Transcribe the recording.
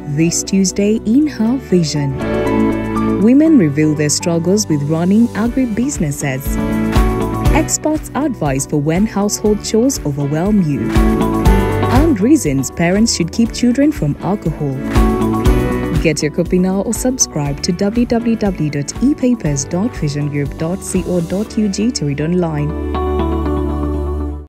This Tuesday in Her Vision, women reveal their struggles with running agri-businesses. Experts advise for when household chores overwhelm you. And reasons parents should keep children from alcohol. Get your copy now or subscribe to www.epapers.visiongroup.co.ug to read online.